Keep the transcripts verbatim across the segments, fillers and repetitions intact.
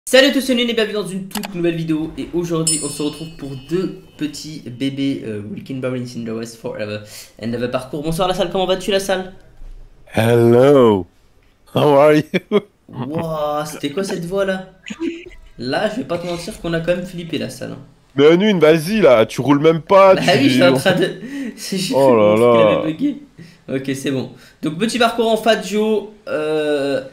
Salut à tous, c'est Nune et bienvenue dans une toute nouvelle vidéo. Et aujourd'hui, on se retrouve pour deux petits bébés uh, Weekend Barons in the West Forever and Never Parcours. Bonsoir la salle, comment vas-tu la salle? Hello, how are you? Wouah, c'était quoi cette voix là? Là, je vais pas te mentir qu'on a quand même flippé la salle, hein. Mais Anune, vas-y là, tu roules même pas, Bah oui, j'étais tu... en train de... J'ai Oh cru que mon là truc il avait là. bugué. Ok, c'est bon. Donc petit parcours en Fadjo. Euh...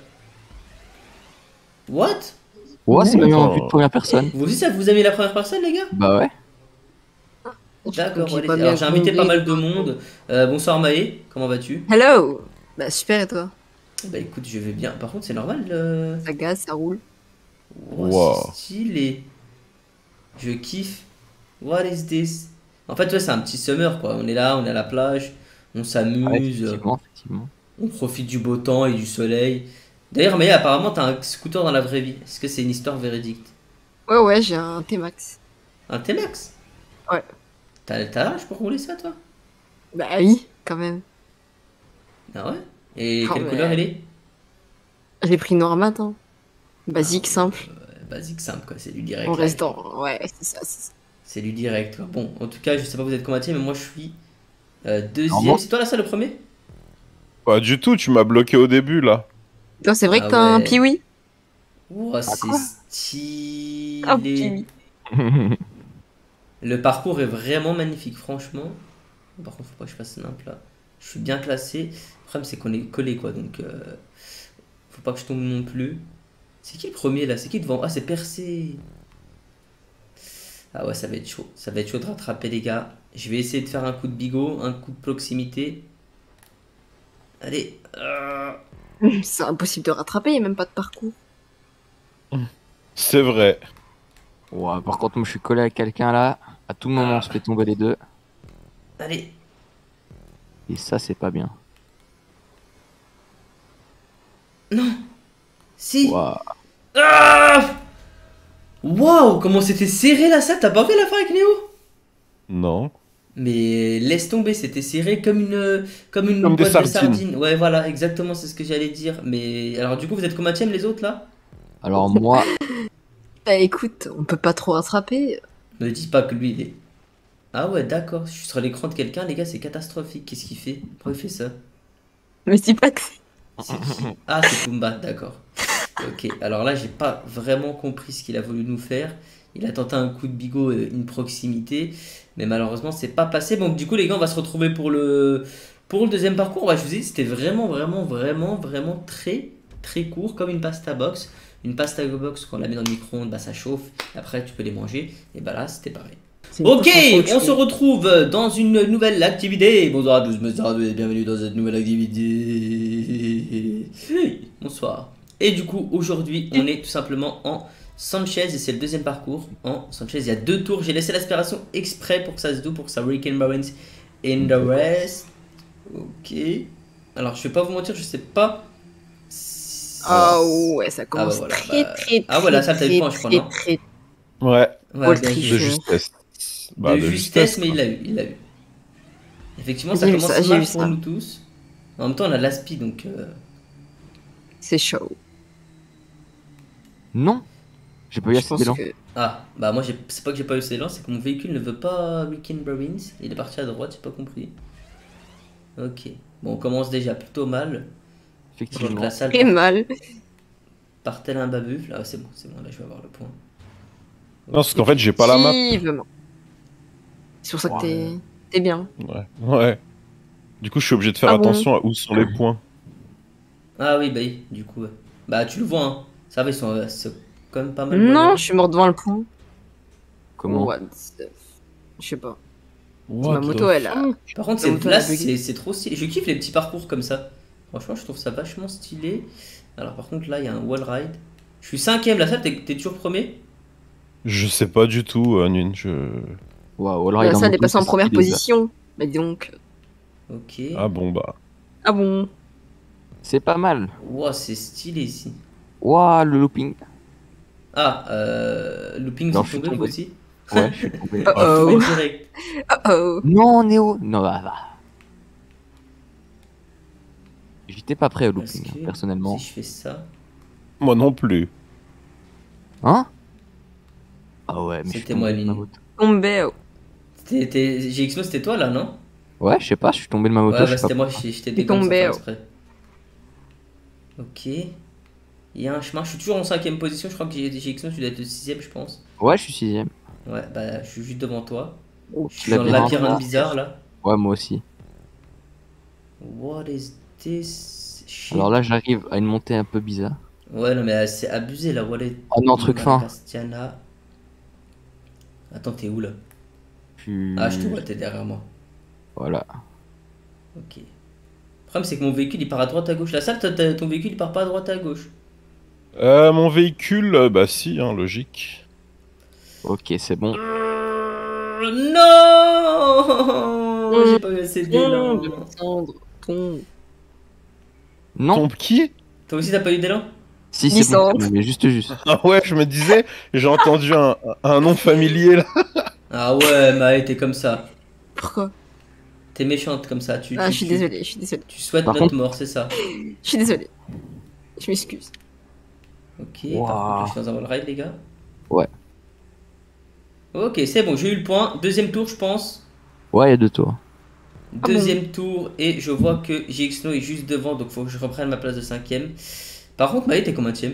What? Ouais, c'est même en vue de Attends. première personne. Vous aussi ça vous a mis la première personne les gars? Bah ouais. D'accord, J'ai allez. pas Alors bien j'ai invité pas compris. mal de monde. Euh, bonsoir Maë, comment vas-tu? Hello! Bah super et toi? Bah écoute, je vais bien. Par contre, c'est normal. Euh... Ça gaz, ça roule. Oh, Wow. c'est stylé. Je kiffe. What is this? En fait, ouais, c'est un petit summer quoi. On est là, on est à la plage, on Ouais, s'amuse, effectivement, effectivement. on profite du beau temps et du soleil. D'ailleurs, mais apparemment, t'as un scooter dans la vraie vie. Est-ce que c'est une histoire véridique? Ouais, ouais, j'ai un T-Max. Un T-Max? Ouais. T'as t'as l'âge pour rouler ça, toi? Bah oui, quand même. Ah ouais? Et Oh, quelle mais- couleur elle est? J'ai pris noir mat, hein. Basique, Ah, simple. euh, Basique, simple quoi. C'est du direct. On là. reste dans. Ouais, c'est ça, c'est ça. C'est du direct quoi. Bon, en tout cas, je sais pas vous êtes combien, mais moi je suis euh, deuxième. Normalement- C'est toi là, ça le premier? Pas du tout, tu m'as bloqué au début là. Non, c'est vrai Ah que t'as un ouais. Piwi? Ouah, c'est quoi stylé. Un Piwi. Le parcours est vraiment magnifique, franchement. Par contre, faut pas que je fasse nimp là. Je suis bien classé. Le problème, c'est qu'on est collé quoi, donc euh, faut pas que je tombe non plus. C'est qui le premier là? C'est qui devant? Ah, c'est Percé. Ah ouais, ça va être chaud. Ça va être chaud de rattraper les gars. Je vais essayer de faire un coup de bigot, un coup de proximité. Allez. Euh, C'est impossible de rattraper, y a même pas de parcours. C'est vrai. Ouais, par contre, moi je suis collé à quelqu'un là. À tout moment, on se fait tomber les deux. Allez. Et ça, c'est pas bien. Si. Ouah. Ah Waouh, comment c'était serré la salle. T'as pas vu la fin avec Néo? Non. Mais laisse tomber, c'était serré comme une comme une Comme des boîte de sardines. sardines. Ouais, voilà, exactement, c'est ce que j'allais dire. Mais alors, du coup, vous êtes combien les autres là? Alors moi, Bah écoute, on peut pas trop rattraper. Ne dis pas que lui il est. Ah ouais, d'accord. Je suis sur l'écran de quelqu'un, les gars, c'est catastrophique. Qu'est-ce qu'il fait? Pourquoi il fait ça? Mais c'est pas que c'est. C'est qui? Ah, c'est Pumba, d'accord. Ok, alors là, j'ai pas vraiment compris ce qu'il a voulu nous faire. Il a tenté un coup de bigot, euh, une proximité, mais malheureusement, c'est pas passé. Donc, du coup, les gars, on va se retrouver pour le, pour le deuxième parcours. Ouais, je vous ai dit, c'était vraiment, vraiment, vraiment, vraiment très, très court, comme une pasta box. Une pasta box, quand on la met dans le micro-ondes, bah, ça chauffe. Après, tu peux les manger. Et bah là, c'était pareil. c'est une Ok, cochon on trop se retrouve dans une nouvelle activité. Bonsoir à tous, bonsoir à tous et bienvenue dans cette nouvelle activité. Bonsoir. Et du coup, aujourd'hui, on est tout simplement en Sanchez et c'est le deuxième parcours. En Sanchez, il y a deux tours. J'ai laissé l'aspiration exprès pour que ça se doux, pour que ça Weekend Barons in the West. Ok. Alors, je vais pas vous mentir, je sais pas. si- Ah ouais, ça commence voilà, très, bah- très, très, Ah ouais, là, ça, t'as eu très, point, je crois, très, non très, Ouais, Ouais, Paul bien de joué. Tricheur. justesse. Bah, de, de justesse, justesse. mais il quoi. l'a eu, il l'a eu. Effectivement, ça J'ai vu commence ça, j'ai mal vu pour ça. nous tous. En même temps, on a l'aspi, donc... euh, C'est chaud. non, j'ai pas eu Je assez pense d'élan. que. Ah, bah moi, j'ai- c'est pas que j'ai pas eu cet élan, c'est que mon véhicule ne veut pas Weekend Barons. Il est parti à droite, j'ai pas compris. Ok. Bon, on commence déjà plutôt mal. Je vois que Effectivement. la salle Très mal. part tel un babuf. Là, c'est bon, c'est bon, là, je vais avoir le point. Non, parce qu'en fait, j'ai pas la map. Effectivement. C'est pour ça que Ouais. t'es t'es bien. Ouais. Ouais. Du coup, je suis obligé de faire Ah bon attention à où sont les points. Ah oui, bah oui, du coup, ouais. Bah, tu le vois, hein. Ça va, ils sont, euh, c'est quand même pas mal. Non, voyants. je suis mort devant le pont. Comment What the- Je sais pas. What Ma the moto, elle a. fuck? Par contre, La cette moto, elle a place, bugué. c'est c'est trop stylé. Je kiffe les petits parcours comme ça. Franchement, je trouve ça vachement stylé. Alors, par contre, là, il y a un wall ride. Je suis cinquième, la salle, t'es t'es toujours premier? Je sais pas du tout, Anune. Je... Waouh, alors Bah, il ça, elle est moto, passée en c'est première stylé, ça. position. Bah dis donc. Ok. Ah bon, bah. Ah bon? C'est pas mal. Wow, c'est stylé ici. Waouh, le looping. Ah, euh, looping, Non, vous je suis tombé vous tombé. aussi? Ouais, je suis tombé. Oh Ah, oh. tombé direct. Oh oh. Non, Néo. Non, bah, bah. J'étais pas prêt au Parce looping, que hein, personnellement. si je fais ça. Moi non plus. Hein? Ah ouais, mais je suis C'était tombé moi, de ma Lynn. moto. Tombé. oh. C'était G X O, c'était toi là, non? Ouais, je sais pas, je suis tombé de ma moto. Ouais, je bah sais c'était pas. moi, je je t'ai Il est dégommé sans tombé, faire oh. exprès. Ok. Il y a un chemin, je suis toujours en cinquième position, je crois que G X O, tu dois être le sixième, je pense. Ouais, je suis sixième. Ouais, bah je suis juste devant toi. Oh, Je suis dans le Labyrinthe, labyrinthe là. bizarre là. Ouais, moi aussi. What is this shit? Alors là, j'arrive à une montée un peu bizarre. Ouais, non, mais euh, c'est abusé là. What is... Oh non, truc fin. Castiana. Attends, t'es où là? Je suis- Ah, je te vois, t'es derrière moi. Voilà. Ok. Le problème, c'est que mon véhicule il part à droite à gauche. La salle, toi, t'as- ton véhicule il part pas à droite à gauche. Euh, mon véhicule, euh, bah si, hein, logique. Ok, c'est bon. Euh, Non! J'ai pas eu assez d'élan. Tombe, Sandre, tombe. Non. Tombe qui? Toi aussi, t'as pas eu d'élan? Si, c'est bon, Licence. mais juste juste. Ah ouais, je me disais, j'ai entendu un, un nom familier là. Ah ouais, Maë, t'es comme ça. Pourquoi? T'es méchante comme ça. Tu, Ah, tu- je suis tu- désolée, je suis désolée. Tu souhaites Par notre contre- mort, c'est ça. Je suis désolée. Je m'excuse. Ok, Wow. par contre, je suis dans un wall ride, les gars. Ouais. Ok, c'est bon, j'ai eu le point. Deuxième tour, je pense. Ouais, il y a deux tours. bon Deuxième tour, et je vois que G X O est juste devant, donc faut que je reprenne ma place de cinquième. Par contre, Maë, t'es combienième?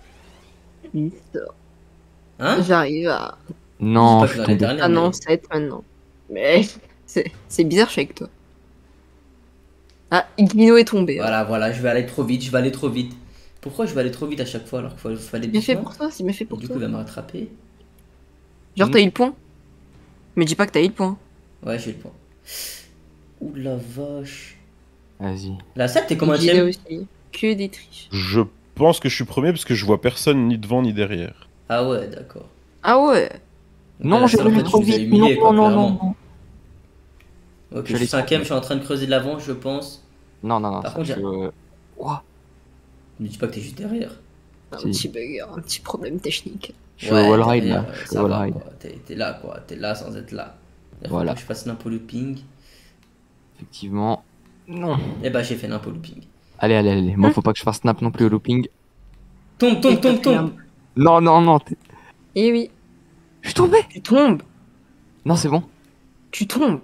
Hein? J'arrive à. Non, Pas je que suis dans les tombé. dernières, Ah non, mais- sept maintenant. Mais c'est c'est bizarre, je suis avec toi. Ah, Iglino est tombé. Voilà, voilà, je vais aller trop vite, je vais aller trop vite. Pourquoi je vais aller trop vite à chaque fois alors qu'il faut, faut aller C'est bien fait doucement? pour toi, c'est bien fait Et pour du toi. coup, il va me rattraper. Genre, t'as eu le point. Mais dis pas que t'as eu le point. Ouais, j'ai le point. Ouh la vache. Vas-y. La salle, t'es Iglino combienième? aussi. Que des triches. Je pense que je suis premier parce que je vois personne ni devant ni derrière. Ah ouais, d'accord. Ah ouais. Donc, Non, la j'ai salle, en voulu fait, trop tu nous as vite. humiliés, Non, quoi, non, non, clairement. non, non. Ok, je J'allais suis cinquième, trop je suis en train de creuser de l'avant, je pense. Non, non, non. Par ça, contre, je- j'ai- euh, Ouah, Ne dis pas que t'es juste derrière. Un Si. petit bug, un petit problème technique. je suis au wall ride derrière, là. euh, Je suis ça au wall va, ride. quoi. T'es t'es là, quoi. T'es là sans être là. Il faut Voilà. pas que je fasse n'importe looping. Effectivement. Non. Et bah, j'ai fait n'importe looping. Allez, allez, allez. Moi, faut pas que je fasse snap non plus au looping. Tombe, tombe, tombe, tombe. Non, non, non. t'es- Eh oui. Je suis tombé. Tu tombes. Non, c'est bon. Tu tombes.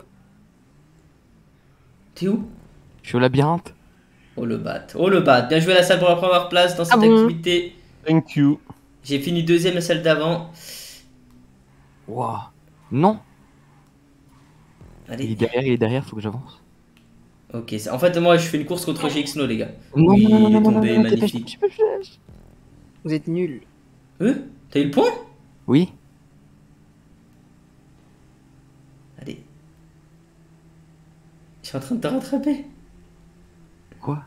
T'es où? Je suis au labyrinthe. Oh le bat. Oh le bat. Bien joué la salle pour la première place dans cette Ah bon? activité. Thank you. J'ai fini deuxième la salle d'avant. Ouah. Non. Il est Allez. derrière, il est derrière, faut que j'avance. Ok, c'est- en fait, moi je fais une course contre G X O, les gars. Non, Oui, non, non, il est non, non, tombé, non, non, dépêche, magnifique. dépêche, dépêche. Vous êtes nuls. Euh T'as eu le point? Oui. Allez. Je suis en train de te rattraper. Quoi?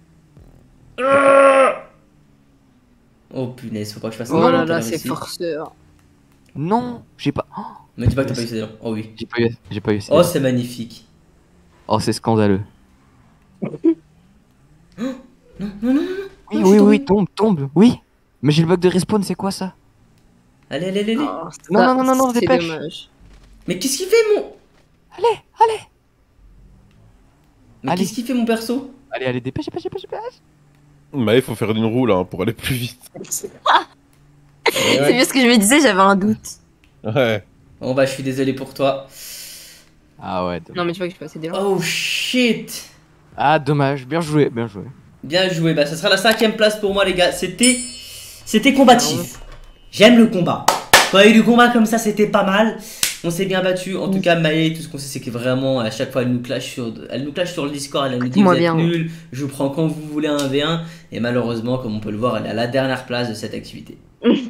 Oh punaise, faut pas que je fasse Oh n'importe là quelle là, c'est réussite. forceur. Non, j'ai pas. Oh, Me dis pas que t'as pas eu ces élan. Oh oui. j'ai pas eu. J'ai pas eu. Oh, c'est magnifique. Oh, c'est scandaleux. Non, non, non, non, non. Oui, Non, je oui, suis oui, tombé. tombe, tombe. Oui. Mais j'ai le bug de respawn, c'est quoi ça? Allez, allez, allez, allez. Oh, Non, ça, non, non, non, non, c'est dépêche. dommage. Mais qu'est-ce qu'il fait, mon. Allez, allez. Mais Allez. qu'est-ce qu'il fait, mon perso? Allez, allez, dépêche, dépêche, dépêche, dépêche. Bah, il faut faire une roue là hein, pour aller plus vite. C'est bien ce que je me disais, j'avais un doute. Ouais. Bon, bah, je suis désolé pour toi. Ah ouais. dommage. Non, mais tu vois que je suis passé des Oh shit. Ah, dommage. Bien joué, bien joué. Bien joué, bah ça sera la cinquième place pour moi les gars, c'était c'était combatif. J'aime le combat. Quand il y a eu du combat comme ça, c'était pas mal. On s'est bien battu. En tout cas, Maë, tout ce qu'on sait, c'est que vraiment, à chaque fois, elle nous clash sur, elle nous clash sur le Discord. Elle nous dit Moi vous êtes bien. nuls, je vous prends quand vous voulez un v un. Et malheureusement, comme on peut le voir, elle est à la dernière place de cette activité.